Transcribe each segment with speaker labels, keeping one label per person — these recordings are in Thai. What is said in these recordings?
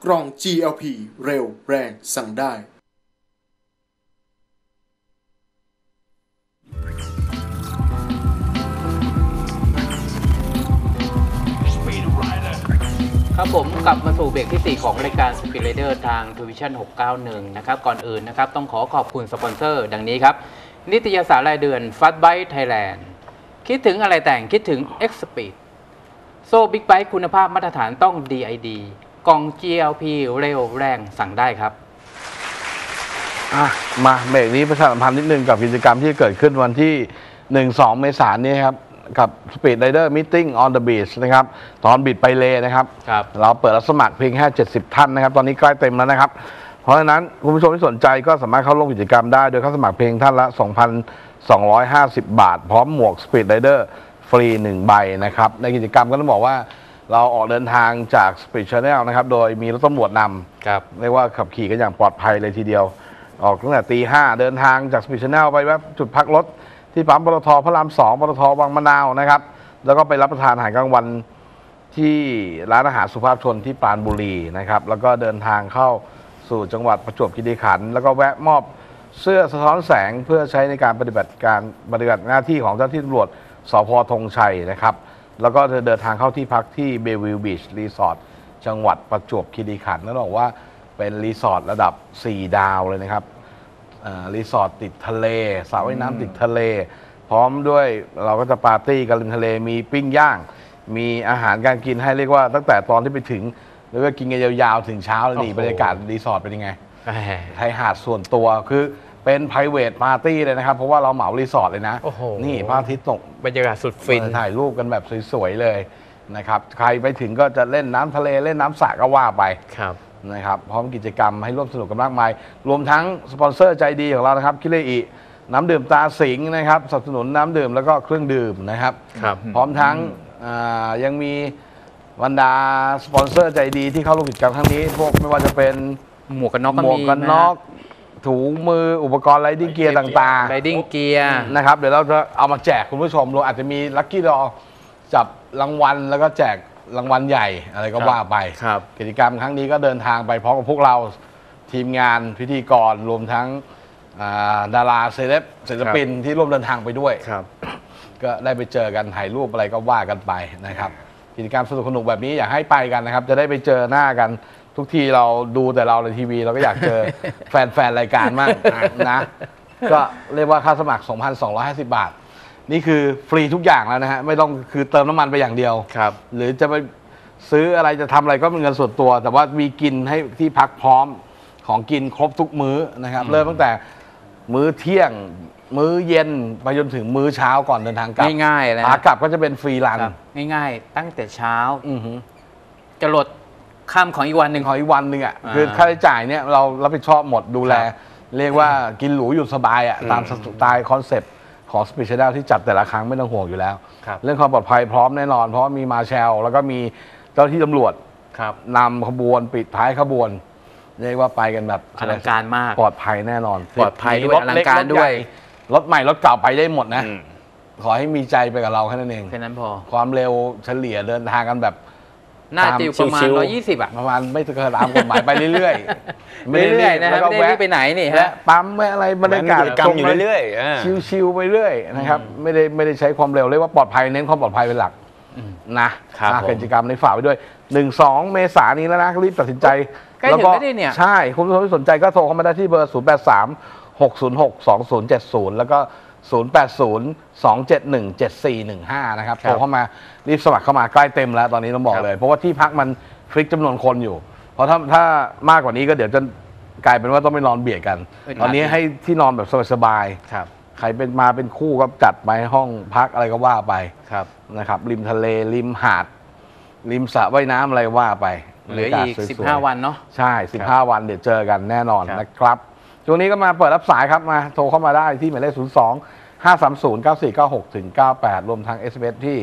Speaker 1: กล่อง GLP เร็วแรงสั่งได้
Speaker 2: ครับผมกลับมาสู่เบรกที่ 4 ของรายการ Speed Rider ทาง Vision 691 นะครับก่อนอื่นนะครับต้องขอบคุณสปอนเซอร์ดังนี้ครับนิตยสารรายเดือน Fast Bike Thailand คิดถึงอะไรแต่งคิดถึง X Speed โซ่บิ๊กไบค์คุณภาพมาตรฐานต้อง DID กล่อง GLP เร็วแรงสั่งได้ครับ
Speaker 3: มาเบรกนี้ประชาสัมพันธ์นิดนึงกับกิจกรรมที่เกิดขึ้นวันที่ 1-2 เมษายนนี้ครับกับ Speed Rider Meeting on the Beach นะครับตอนบิดไปเลนะครับเราเปิดรับสมัครเพียงแค่70 ท่านนะครับตอนนี้ใกล้เต็มแล้วนะครับเพราะฉะนั้นคุณผู้ชมที่สนใจก็สามารถเข้าร่วมกิจกรรมได้โดยเข้าสมัครเพียงท่านละ 2,250 บาทพร้อมหมวก Speed Rider ฟรี1ใบนะครับในกิจกรรมก็ต้องบอกว่าเราออกเดินทางจาก Speed Channel นะครับโดยมีรถตำรวจนำเรียกว่าขับขี่กันอย่างปลอดภัยเลยทีเดียวออกตั้งแต่ตี 5เดินทางจาก Speed Channel ไปแวะจุดพักรถที่ปั๊มปตท.พระราม 2 ปตท.วังมะนาวนะครับแล้วก็ไปรับประทานอาหารกลางวันที่ร้านอาหารสุภาพชนที่ปราณบุรีนะครับแล้วก็เดินทางเข้าสู่จังหวัดประจวบคีรีขันธ์แล้วก็แวะมอบเสื้อสะท้อนแสงเพื่อใช้ในการปฏิบัติหน้าที่ของเจ้าหน้าที่ตำรวจสภ.ธงชัยนะครับแล้วก็เดินทางเข้าที่พักที่เบลวิวบีชรีสอร์ทจังหวัดประจวบคีรีขันธ์นั่นบอกว่าเป็นรีสอร์ทระดับ4 ดาวเลยนะครับรีสอร์ทติดทะเลสระว่ายน้ำติดทะเลพร้อมด้วยเราก็จะปาร์ตี้กันริมทะเลมีปิ้งย่างมีอาหารการกินให้เรียกว่าตั้งแต่ตอนที่ไปถึงแล้วก็กินกันยาวๆถึงเช้าเลยนี่บรรยากาศรีสอร์ทเป็นยังไงชายหาดส่วนตัวคือเป็น private party เลยนะครับเพราะว่าเราเหมารีสอร์ทเลยนะนี่พระอาทิตย์ตก
Speaker 2: บรรยากาศสุดฟิน
Speaker 3: ถ่ายรูปกันแบบสวยๆเลยนะครับใครไปถึงก็จะเล่นน้ำทะเลเล่นน้ำสระก็ว่าไปนะครับพร้อมกิจกรรมให้ร่วมสนุกกันมากมายรวมทั้งสปอนเซอร์ใจดีของเรานะครับคิเลอิน้ำดื่มตาสิงห์นะครับสนับสนุนน้ำดื่มแล้วก็เครื่องดื่มนะครับพร้อมทั้งยังมีบรรดาสปอนเซอร์ใจดีที่เข้าร่วมกิจกรรมครั้งนี้พวกไม่ว่าจะเป็น
Speaker 2: หมวกกันน็อก
Speaker 3: ถุงมืออุปกรณ์ไรดิ้งเกียร์ต่างๆ
Speaker 2: ไรดิ้งเกียร์
Speaker 3: นะครับเดี๋ยวเราจะเอามาแจกคุณผู้ชมเราอาจจะมีลัคกี้ดอจับรางวัลแล้วก็แจกรางวัลใหญ่อะไรก็ว่าไปกิจกรรมครั้งนี้ก็เดินทางไปพร้อมกับพวกเราทีมงานพิธีกรรวมทั้งดาราศิลปินที่ร่วมเดินทางไปด้วยก็ได้ไปเจอกันถ่ายรูปอะไรก็ว่ากันไปนะครับกิจกรรมสนุกแบบนี้อยากให้ไปกันนะครับจะได้ไปเจอหน้ากันทุกทีเราดูแต่เราในทีวีเราก็อยากเจอแฟนรายการมากนะก็เรียกว่าค่าสมัคร 2,250 บาทนี่คือฟรีทุกอย่างแล้วนะฮะไม่ต้องคือเติมน้ำมันไปอย่างเดียวหรือจะไปซื้ออะไรจะทำอะไรก็เป็นเงินส่วนตัวแต่ว่ามีกินให้ที่พักพร้อมของกินครบทุกมื้อนะครับเริ่มตั้งแต่มื้อเที่ยงมื้อเย็นไปจนถึงมื้อเช้าก่อนเดินทางกลับ
Speaker 2: ง่ายๆเลย
Speaker 3: ขากลับก็จะเป็นฟรีรัน
Speaker 2: ง่ายๆตั้งแต่เช้าจะลดค่ำของอีกวันหนึ่ง
Speaker 3: อ่ะคือค่าใช้จ่ายเนี่ยเรารับผิดชอบหมดดูแลเรียกว่ากินหรูอยู่สบายอ่ะตามสไตล์คอนเซ็ปต์ของสเปเชียลที่จัดแต่ละครั้งไม่ต้องห่วงอยู่แล้วเรื่องความปลอดภัยพร้อมแน่นอนเพราะมีมาแชลแล้วก็มีเจ้าที่ตำรวจนำขบวนปิดท้ายขบวนเรียกว่าไปกันแบบ
Speaker 2: อลังการมาก
Speaker 3: ปลอดภัยแน่นอน
Speaker 2: ปลอดภัยด้วยอลังการด้วย
Speaker 3: รถใหม่รถเก่าไปได้หมดนะขอให้มีใจไปกับเราแค่นั้นเอง
Speaker 2: แค่นั้นพอ
Speaker 3: ความเร็วเฉลี่ยเดินทางกันแบบ
Speaker 2: น่าจะอยู่ประมาณ120อ่ะ
Speaker 3: ประมาณไม่เกินตามกฎหมายไปเรื่อยๆ
Speaker 2: ไม่เรื่อยๆนะครับไม่ได้ไปไหนนี่ฮะ
Speaker 3: ปั๊มไม่อะไรบรรยากาศ
Speaker 4: กำอยู่เรื่อย
Speaker 3: ๆชิวๆไปเรื่อยนะครับไม่ได้ใช้ความเร็วเรียกว่าปลอดภัยเน้นความปลอดภัยเป็นหลักนะกิจกรรมในฝากไปด้วย 1-2 เมษายนนี้แล้วนะรีบตัดสินใจ
Speaker 2: แล้วก็
Speaker 3: ใช่คุณผู้ชมที่สนใจก็โทรเข้ามาได้ที่เบอร์ 0836062070 แล้วก็ 0802717415 นะครับโทรเข้ามารีบสมัครเข้ามาใกล้เต็มแล้วตอนนี้ต้องบอกเลยเพราะว่าที่พักมันฟิกจำนวนคนอยู่เพราะถ้ามากกว่านี้ก็เดี๋ยวจะกลายเป็นว่าต้องไปนอนเบียดกันตอนนี้ให้ที่นอนแบบสบายๆใครเป็นคู่ก็จัดไปห้องพักอะไรก็ว่าไปนะครับริมทะเลริมหาดริมสระว่ายน้ำอะไรว่าไป
Speaker 2: เหลืออีก15 วันเนาะ
Speaker 3: ใช่15 วันเดี๋ยวเจอกันแน่นอนนะครับช่วงนี้ก็มาเปิดรับสายครับมาโทรเข้ามาได้ที่หมายเลข02-530-9496-98 รวมทาง SMS ที่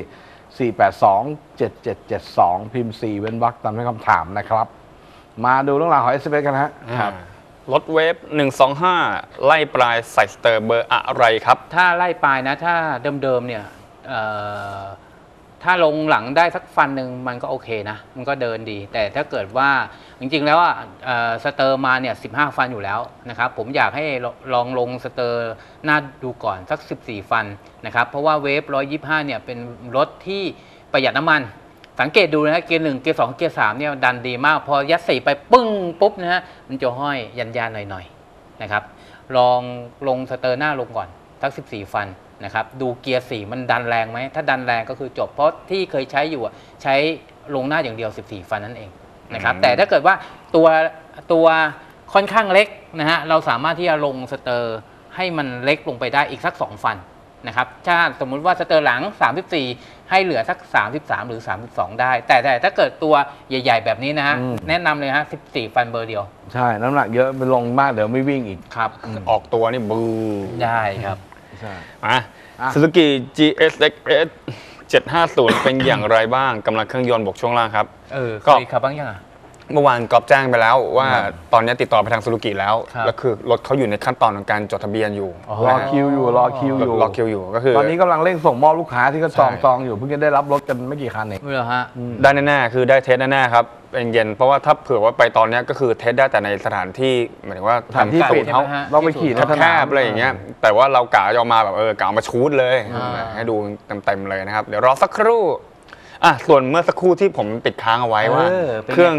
Speaker 3: 482-7772 พิมพ์ 4 เว้นวรรคตามด้วยคำถามนะครับมาดูเรื่องราวของ SMS กันฮะ
Speaker 4: รถเวฟ125ไล่ปลายใส่สเตอร์เบอร์อะไรครับ
Speaker 2: ถ้าไล่ปลายนะถ้าเดิมๆเนี่ยถ้าลงหลังได้สักฟันหนึ่งมันก็โอเคนะมันก็เดินดีแต่ถ้าเกิดว่าจริงๆแล้วสเตอร์มาเนี่ย15 ฟันอยู่แล้วนะครับผมอยากให้ลองลงสเตอร์หน้าดูก่อนสัก14 ฟันนะครับเพราะว่าเวฟ125เนี่ยเป็นรถที่ประหยัดน้ำมันสังเกตดูนะเกียร์1เกียร์2เกียร์3เนี่ยดันดีมากพอยัด4ไปปึ้งปุ๊บนะฮะมันจะห้อยยันๆหน่อยๆนะครับลองลงสเตอร์หน้าลงก่อนสัก14 ฟันนะครับดูเกียร์4มันดันแรงไหมถ้าดันแรงก็คือจบเพราะที่เคยใช้อยู่ใช้ลงหน้าอย่างเดียว14 ฟันนั่นเองนะครับแต่ถ้าเกิดว่าตัวค่อนข้างเล็กนะฮะเราสามารถที่จะลงสเตอร์ให้มันเล็กลงไปได้อีกสัก2 ฟันนะครับถ้าสมมุติว่าสเตอร์หลัง34ให้เหลือสัก33หรือ32ได้แต่ถ้าเกิดตัวใหญ่ๆแบบนี้นะฮะแนะนำเลยฮะ14 ฟันเบอร์เดียว
Speaker 3: ใช่น้ำหนักเยอะไปลงมากเดี๋ยวไม่วิ่งอีก
Speaker 2: ครับ
Speaker 4: ออกตัวนี่บู
Speaker 2: ได้ครับ
Speaker 4: มาSuzuki GSX-S 750 เป็นอย่างไรบ้างกำลังเครื่องยนต์บวกช่วงล่างครับ
Speaker 2: ก็ขับบ้างยัง
Speaker 4: เมื่อวานกอบแจ้งไปแล้วว่าตอนนี้ติดต่อไปทางซูซูกิแล้วแล้วคือรถเขาอยู่ในขั้นตอนของการจดทะเบียนอยู่
Speaker 3: รอคิวอยู่
Speaker 4: ก็คือ
Speaker 3: ตอนนี้กำลังเร่งส่งมอบลูกค้าที่เขาจองอยู่เพิ่งจะได้รับรถกันไม่กี่คันเอง
Speaker 2: เหรอฮะ
Speaker 4: ได้แน่ๆคือได้เทสแน่ๆครับเป็นเย็นเพราะว่าถ้าเผื่อว่าไปตอนนี้ก็คือเทสได้แต่ในสถานที่หมายถึงว่า
Speaker 3: สถานที่สูตรเขาเราไปขี่ในสนาม
Speaker 4: แคบอะไรอย่างเงี้ยแต่ว่าเรากะจะมาแบบกะมาชูดเลยให้ดูเต็มๆเลยนะครับเดี๋ยวรอสักครู่ส่วนเมื่อสักครู่ที่ผมติดค้างเอาไว้ว่าเครื่อง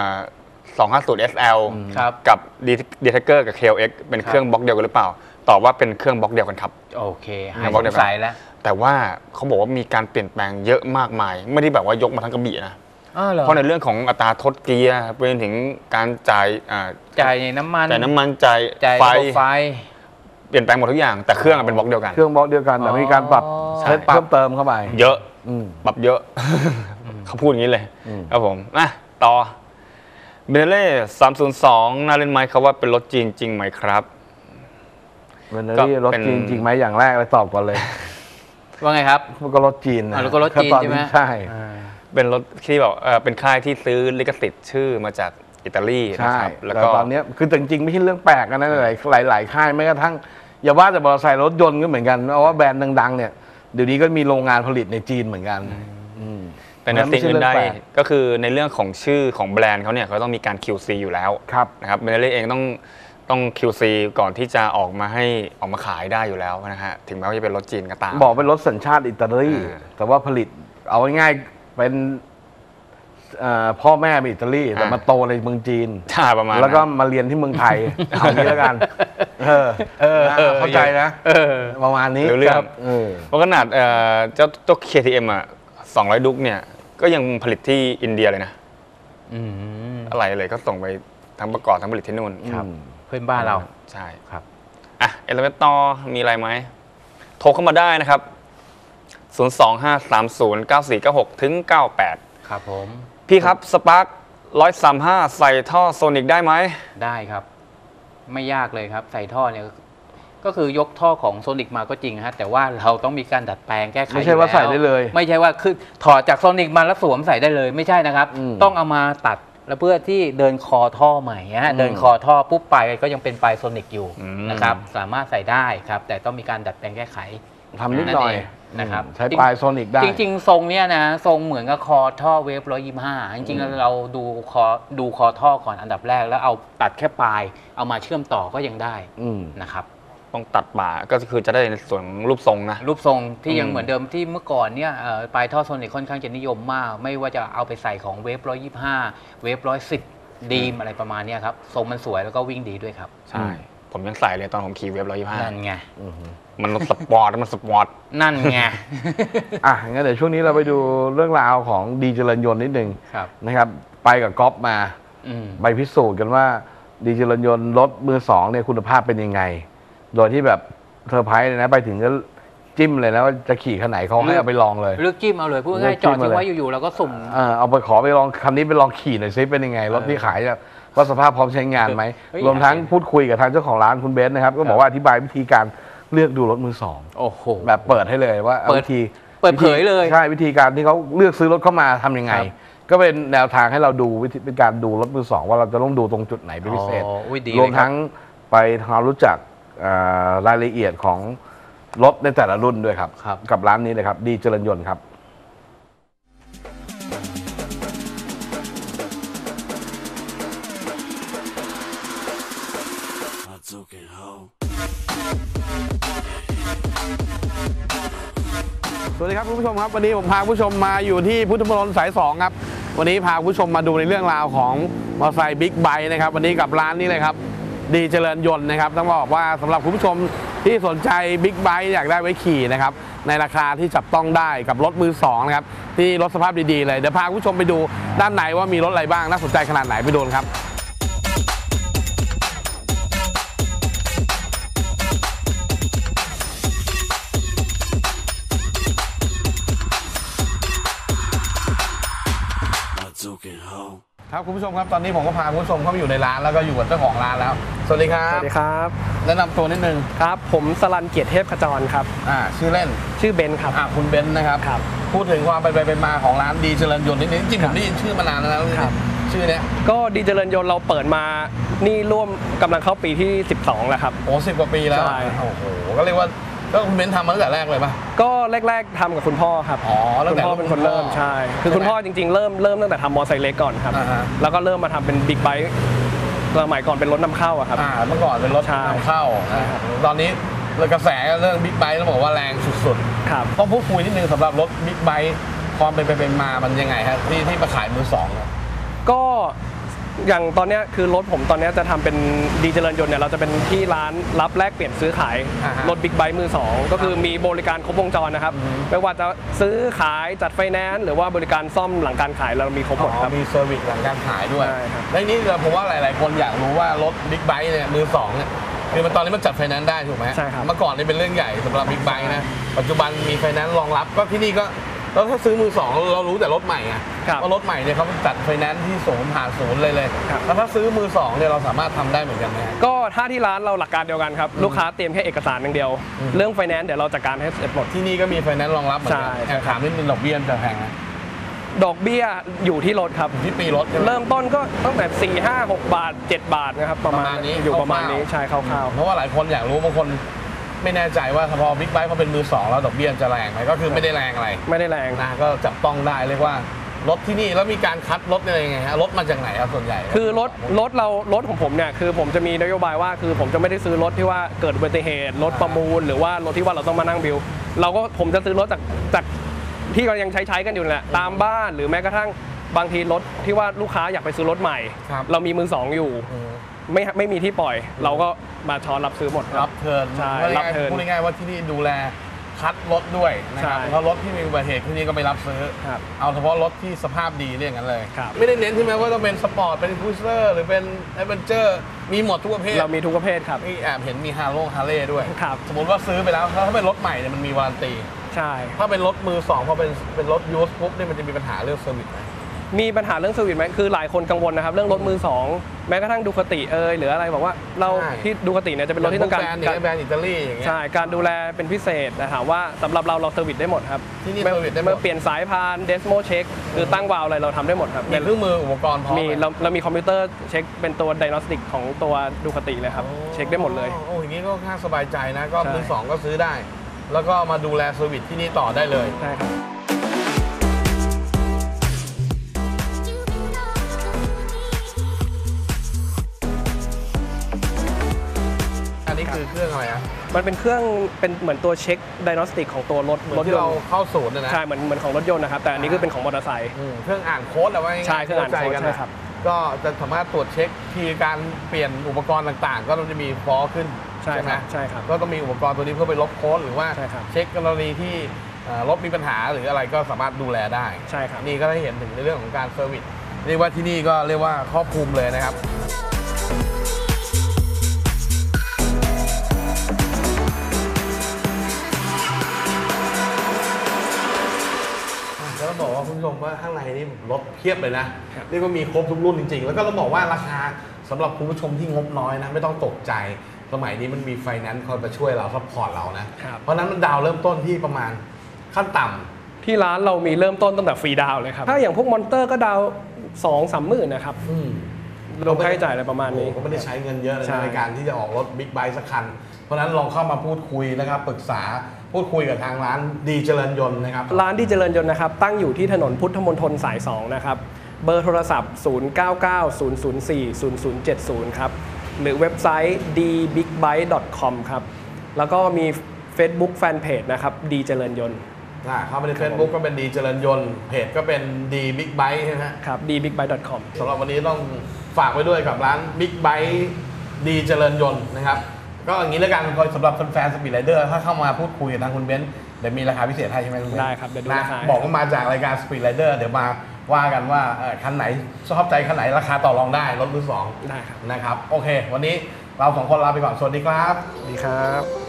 Speaker 4: 250 SL กับ Detector กับ KLX เป็นเครื่องบล็อกเดียวกันหรือเปล่าตอบว่าเป็นเครื่องบล็อกเดียวกันครับ
Speaker 2: โอเคให้สงสัยแล้ว
Speaker 4: แต่ว่าเขาบอกว่ามีการเปลี่ยนแปลงเยอะมากมายไม่ได้แบบว่ายกมาทั้งกระบี่นะเพราะในเรื่องของอัตราทดเกียร์ไปถึงการจ่
Speaker 2: ายน้ำมัน
Speaker 4: จ่ายไฟเปลี่ยนแปลงหมดทุกอย่างแต่เครื่องเป็นบล็อกเดียวกัน
Speaker 3: เครื่องบล็อกเดียวกันแต่มีการปรับเพิ่มเติมเข้าไป
Speaker 4: เยอะปรับเยอะเขาพูดอย่างนี้เลยครับผมต่อเบเนเล่302น่าเล่นไหมเขาว่าเป็นรถจีนจริงไหมครับ
Speaker 3: เบเนเล่รถจีนจริงไหมอย่างแรกเลยตอบก่อนเลย
Speaker 2: ว่าไงครับ
Speaker 3: มันก็รถจีน
Speaker 2: แล้วก็รถจีนใช่ไหม
Speaker 3: ใช่
Speaker 4: เป็นรถที่แบบเป็นค่ายที่ซื้อลิขสิทธิ์ชื่อมาจากอิตาลี
Speaker 3: นะครับแล้วก็ตอนนี้คือจริงๆไม่ใช่เรื่องแปลกนะหลายค่ายแม้กระทั่งอย่าว่าแต่มอเตอร์ไซค์รถยนต์ก็เหมือนกันเพราะว่าแบรนด์ดังๆเนี่ยเดี๋ยวนี้ก็มีโรงงานผลิตในจีนเหมือนกัน
Speaker 4: แต่ในสิ่งอื่นใดก็คือในเรื่องของชื่อของแบรนด์เขาเนี่ยเขาต้องมีการ QC อยู่แล้วนะครับเบเนเล่เองต้อง QC ก่อนที่จะออกมาให้ออกมาขายได้อยู่แล้วนะฮะถึงแม้ว่าจะเป็นรถจีนก็ตาม
Speaker 3: บอกเป็นรถสัญชาติอิตาลีแต่ว่าผลิตเอาง่ายๆเป็นพ่อแม่เป็นอิตาลีแต่มาโตในเมืองจีน
Speaker 4: ประมาณ
Speaker 3: แล้วก็มาเรียนที่เมืองไทยเอางี้แล้วกันเข้าใจนะประมาณนี้
Speaker 4: เรื่องเพราะขนาดเจ้า KTM 200 ดุ๊กเนี่ยก็ยังผลิตที่อินเดียเลยนะอะไรเลยก็ส่งไปทั้งประกอบทั้งผลิตที่นู่น
Speaker 2: เพื่อนบ้านเรา
Speaker 4: ใช่ครับเอลเมตต่อมีอะไรไหมโทรเข้ามาได้นะครับ025309496ถึง98
Speaker 2: ครับผม
Speaker 4: พี่ครับสปาร์ค135ใส่ท่อโซนิกได้ไหม
Speaker 2: ได้ครับไม่ยากเลยครับใส่ท่อเนี่ยก็คือยกท่อของโซนิกมาก็จริงฮะแต่ว่าเราต้องมีการดัดแปลงแก้ไข
Speaker 3: ไม่ใช่ว่าใส่ได้เลย
Speaker 2: ไม่ใช่ว่าคือถอดจากโซนิกมาแล้วสวมใส่ได้เลยไม่ใช่นะครับต้องเอามาตัดแล้วเพื่อที่เดินคอท่อใหม่ฮะเดินคอท่อปุ๊บไปก็ยังเป็นปลายโซนิกอยู่นะครับสามารถใส่ได้ครับแต่ต้องมีการดัดแปลงแก้ไข
Speaker 3: ทำนิดหน่อย
Speaker 2: นะครับ
Speaker 3: ใช้ปลายโซนิกได้
Speaker 2: จริงๆทรงเนี้ยนะทรงเหมือนกับคอท่อเวฟ125จริงๆเราดูคอท่อก่อนอันดับแรกแล้วเอาตัดแค่ปลายเอามาเชื่อมต่อก็ยังได้นะครับ
Speaker 4: ต้องตัดบ่าก็คือจะได้ในส่วนรูปทรงนะ
Speaker 2: รูปทรงที่ยังเหมือนเดิมที่เมื่อก่อนเนี่ยปลายท่อโซนิกค่อนข้างจะนิยมมากไม่ว่าจะเอาไปใส่ของเวฟ125เวฟ110ดีมอะไรประมาณนี้ครับทรงมันสวยแล้วก็วิ่งดีด้วยครับ
Speaker 4: ใช่ผมยังใส่เลยตอนผมขี่เวฟ125
Speaker 2: นั่นไง
Speaker 4: มันสปอร์ต
Speaker 2: นั่นไง
Speaker 3: งั้นเดี๋ยวช่วงนี้เราไปดูเรื่องราวของดีเจริญยนต์นิดนึงนะครับไปกับก๊อฟมาไปพิสูจน์กันว่าดีเจริญยนต์รถมือสองเนี่ยคุณภาพเป็นยังไงโดยที่แบบเซอร์ไพรส์เลยนะไปถึงก็จิ้มเลยนะว่าจะขี่คันไหนเขาให้เอาไปลองเลย
Speaker 2: เลือกจิ้มเอาเลยพูดง่ายจอดทิ้งไว้อยู่ๆแล้วก็สุ่ม
Speaker 3: เอาไปขอไปลองคันนี้ไปลองขี่หน่อยซิเป็นยังไงรถที่ขายว่าสภาพพร้อมใช้งานไหมรวมทั้งพูดคุยกับทางเจ้าของร้านคุณเบนซ์นะครับก็บอกว่าอธิบายวิธีการเลือกดูรถมือสองแบบเปิดให้เลยว่าวิธี
Speaker 2: เปิดเผยเลย
Speaker 3: ใช่วิธีการที่เขาเลือกซื้อรถเข้ามาทำยังไงก็เป็นแนวทางให้เราดูวิธีเป็นการดูรถมือสองว่าเราจะต้องดูตรงจุดไหนเป็นพิเศษรวมทั้งไปทำรู้จักรายละเอียดของรถในแต่ละรุ่นด้วยครับกับร้านนี้เลยครับดีเจริญยนต์ครับสวัสดีครับคุณผู้ชมครับวันนี้ผมพาคุณผู้ชมมาอยู่ที่พุทธมณฑลสาย2ครับวันนี้พาคุณผู้ชมมาดูในเรื่องราวของมอเตอร์ไซค์บิ๊กไบค์นะครับวันนี้กับร้านนี้เลยครับดีเจริญยนต์นะครับต้องบอกว่าสำหรับคุณผู้ชมที่สนใจบิ๊กไบค์อยากได้ไว้ขี่นะครับในราคาที่จับต้องได้กับรถมือ2นะครับที่รถสภาพดีๆเลยเดี๋ยวพาคุณผู้ชมไปดูด้านในว่ามีรถอะไรบ้างน่าสนใจขนาดไหนไปดูครับครับคุณผู้ชมครับตอนนี้ผมก็พาคุณผู้ชมเข้ามาอยู่ในร้านแล้วก็อยู่กับเจ้าของร้านแล้วสวัสดีครับ
Speaker 5: สวัสดีครับ
Speaker 3: แนะนำตัวนิดนึง
Speaker 5: ครับผมสรัญเกียรติเทพขจรครับ
Speaker 3: ชื่อเล่น
Speaker 5: ชื่อเบนซ์ครับ
Speaker 3: คุณเบนซ์นะครับพูดถึงความเป็นมาของร้านดีเจริญยนต์นิดนึงจริงๆผมได้ยินชื่อมานานแล้วนะครับชื่อเนี้ย
Speaker 5: ก็ดีเจริญยนต์เราเปิดมานี่ร่วมกำลังเข้าปีที่12แล้วครับ
Speaker 3: โอ้10 กว่าปีแล้ว
Speaker 5: ใช่
Speaker 3: โอ้โหก็เรียกว่าก็คุณเบนซ์ทำมาตั้งแต่แรกเลยป่ะ
Speaker 5: ก็แรกๆทำกับคุณพ่อครับคุณพ่อเป็นคนเริ่มใช่คือคุณพ่อจริงๆเริ่มตั้งแต่ทำมอเตอร์ไซค์เล็กก่อนครับแล้วก็เริ่มมาทำเป็นบิ๊กไบค์สมัยก่อนเป็นรถนำเข้าอะครับ
Speaker 3: เมื่อก่อนเป็นรถนำเข้าตอนนี้กระแสเรื่องบิ๊กไบค์ต้องบอกว่าแรงสุดๆ
Speaker 5: ครับ
Speaker 3: ต้องพูดคุยนิดนึงสำหรับรถบิ๊กไบค์ความเป็นมามันยังไงครับที่มาขายมือ2
Speaker 5: ก็อย่างตอนนี้คือรถผมตอนนี้จะทำเป็นดีเจริญยนต์เนี่ยเราจะเป็นที่ร้านรับแลกเปลี่ยนซื้อขายรถบิ๊กไบค์มือ2ก็คือมีบริการครบวงจรนะครับไม่ว่าจะซื้อขายจัดไฟแนนซ์หรือว่าบริการซ่อมหลังการขายเรามีครบหมดครับ
Speaker 3: มีเซอร์วิสหลังการขายด้วยและนี่ผมว่าหลายๆคนอยากรู้ว่ารถบิ๊กไบค์เนี่ยมือ2เนี่ยคือตอนนี้มันจัดไฟแนนซ์ได้ถูกไหม
Speaker 5: ใช่ครับ
Speaker 3: เมื่อก่อนนี่เป็นเรื่องใหญ่สำหรับบิ๊กไบค์นะปัจจุบันมีไฟแนนซ์รองรับก็ที่นี่ก็แล้วถ้าซื้อมือ2เรารู้แต่รถใหม่ไงว่ารถใหม่เนี่ยเขาจัดไฟแนนซ์ที่ศูนย์ผ่านศูนย์เลยแล้วถ้าซื้อมือ2เนี่ยเราสามารถทำได้เหมือนกันไหม
Speaker 5: ก็ถ้าที่ร้านเราหลักการเดียวกันครับลูกค้าเตรียมแค่เอกสารอย่างเดียวเรื่องไฟแนนซ์เดี๋ยวเราจัดการให้เสร็จหมด
Speaker 3: ที่นี่ก็มีไฟแนนซ์รองรับเหมือนกันถามนิดนึงดอกเบี้ยจะแพงไหม
Speaker 5: ดอกเบี้ยอยู่ที่รถครับ
Speaker 3: ที่ปีรถ
Speaker 5: เริ่มต้นก็ตั้งแต่4 5 6 บาท7 บาทนะครับประมาณนี้อยู่ประมาณนี้ใช่คร่าวๆ
Speaker 3: เพราะว่าหลายคนอยากรู้บางคนไม่แน่ใจว่าพอบิ๊กไบค์พอเป็นมือ2แล้วดอกเบี้ยจะแรงไหมก็คือไม่ได้แรงอะไร
Speaker 5: ไม่ได้แรง
Speaker 3: นะก็จับต้องได้เรียกว่ารถที่นี่แล้วมีการคัดรถอะไรยังไงฮะรถมาจากไหนครับส่วนใหญ่
Speaker 5: คือรถของผมเนี่ยคือผมจะมีนโยบายว่าคือผมจะไม่ได้ซื้อรถที่ว่าเกิดอุบัติเหตุรถประมูลหรือว่ารถที่ว่าเราต้องมานั่งบิลผมจะซื้อรถจากที่เรายังใช้กันอยู่แหละตามบ้านหรือแม้กระทั่งบางทีรถที่ว่าลูกค้าอยากไปซื้อรถใหม่เรามีมือ2อยู่ไม่มีที่ปล่อยเราก็มาช้อนรับซื้อหมด
Speaker 3: รับเทิร์น
Speaker 5: ใช่รับเทิร์น
Speaker 3: พูดง่ายๆว่าที่นี่ดูแลคัดรถด้วยนะครับเพราะรถที่มีอุบัติเหตุที่นี่ก็ไม่รับซื้อเอาเฉพาะรถที่สภาพดีเรียกงั้นเลยไม่ได้เน้นใช่ไหมว่าต้องเป็นสปอร์ตเป็นครูเซอร์หรือเป็นแอดเวนเจอร์มีหมดทุกประเภท
Speaker 5: เรามีทุกประเภทครับ
Speaker 3: นี่แอบเห็นมีฮาร์เลย์ด้วยสมมติว่าซื้อไปแล้วถ้าเป็นรถใหม่เนี่ยมันมีวารันตี
Speaker 5: ใช่
Speaker 3: ถ้าเป็นรถมือ2พอเป็นรถยูสปุ๊บเนี่ยมันจะมีปัญหาเรื่องเซอร์วิสไหม
Speaker 5: มีปัญหาเรื่องเซอร์วิสไหมคือหลายคนกังวลนะครับเรื่องรถมือ2แม้กระทั่งดูคติหรืออะไรบอกว่าเราที่ดูคติเนี่ยจะเป็นรถที่ต้องการ
Speaker 3: แบรนด์อิตาลีอย่างเงี้ย
Speaker 5: ใช่การดูแลเป็นพิเศษแต่ถามว่าสำหรับเราเซอร์วิสได้หมดครับ
Speaker 3: ที่นี่เซอร์วิสได้หมด
Speaker 5: เมื่อเปลี่ยนสายพานเดสโมเช็คคือตั้งวาล์วอะไรเราทำได้หมดครับ
Speaker 3: มีเครื่องมืออุปกรณ์พร้อม
Speaker 5: มีเรามีคอมพิวเตอร์เช็คเป็นตัวไดโนสติกของตัวดูคติเลยครับเช็คได้หมดเลย
Speaker 3: โอ้อย่างนี้ก็ค่าสบายใจนะก็มือ2ก็ซื้อได้แล้วก็มาดูแลเซอร์วิสที่นี่ต่อได้เลย
Speaker 5: ใช่ครับ
Speaker 3: นี่คือเครื่องอะไรอ่ะ
Speaker 5: มันเป็นเครื่องเป็นเหมือนตัวเช็คไดโนสติกของตัวรถ
Speaker 3: ที่เราเข้าศูนย์นะ
Speaker 5: ใช่เหมือนของรถยนต์นะครับแต่อันนี้คือเป็นของมอเตอร์ไซค์
Speaker 3: เครื่องอ่านโค้ดเอาไว้
Speaker 5: ใช่เครื่องอ่านโค้ดใช่ครับ
Speaker 3: ก็จะสามารถตรวจเช็คทีการเปลี่ยนอุปกรณ์ต่างๆก็ต้องจะมีฟอขึ้น
Speaker 5: ใช่ไหม
Speaker 3: ใช่ครับก็ต้องมีอุปกรณ์ตัวนี้เพื่อไปลบโค้ดหรือว่าเช็คกรณีที่รถมีปัญหาหรืออะไรก็สามารถดูแลได้
Speaker 5: ใช่ครับ
Speaker 3: นี่ก็ได้เห็นถึงในเรื่องของการเซอร์วิสเรียกว่าที่นี่ก็เรียกว่าครอบคลุมเลยนะครับแล้วบอกว่าคุณผู้ชมว่าข้างในนี่รถเพียบเลยนะเรียกว่ามีครบทุกรุ่นจริงๆแล้วก็เราบอกว่าราคาสำหรับคุณผู้ชมที่งบน้อยนะไม่ต้องตกใจสมัยนี้มันมีไฟแนนซ์คอยมาช่วยเราซัพพอร์ตเรานะเพราะนั้นมันดาวเริ่มต้นที่ประมาณขั้นต่ำ
Speaker 5: ที่ร้านเรามีเริ่มต้นตั้งแต่ฟรีดาวเลยครับถ้าอย่างพวกมอนเตอร์ก็ดาว 2-3 หมื่นนะครับรวมค่าใช้จ่ายอะไรประมาณนี้
Speaker 3: ก็ไม่ได้ใช้เงินเยอะในการที่จะออกรถบิ๊กไบค์สักคันเพราะนั้นลองเข้ามาพูดคุยนะครับปรึกษาพูดคุยกับทางร้านดีเจริญยนต์นะครับ
Speaker 5: ร้านดีเจริญยนต์นะครับตั้งอยู่ที่ถนนพุทธมณฑลสาย2นะครับเบอร์โทรศัพท์0990040070ครับหรือเว็บไซต์ dbigbike.com ครับแล้วก็มี Facebook Fanpage นะครับดีเจริญยนต์
Speaker 3: เข้าไปใน Facebook ก็เป็นดีเจริญยนต์เพจก็เป็นดีบิ๊กไบค์ใช่ไหม
Speaker 5: ครับ dbigbike.com
Speaker 3: สำหรับวันนี้ต้องฝากไว้ด้วยกับร้านบิ๊กไบค์ดีเจริญยนต์นะครับก็อย่างนี้แล้วกันสำหรับแฟนๆสปีดไรเดอร์ถ้าเข้ามาพูดคุยกับทางคุณเบนซ์เดี๋ยวมีราคาพิเศษให้ใช่ไหมคุณเบนซ์
Speaker 5: ได้ครับเดี๋ยวดูราคา
Speaker 3: บอกว่ามาจากรายการสปีดไรเดอร์เดี๋ยวมาว่ากันว่าคันไหนชอบใจคันไหนราคาต่อรองได้รถมือสอง
Speaker 5: ได้ครับ
Speaker 3: นะครับโอเควันนี้เรา2 คนลาไปก่อนสวัสดีครับ
Speaker 5: สวัสดีครับ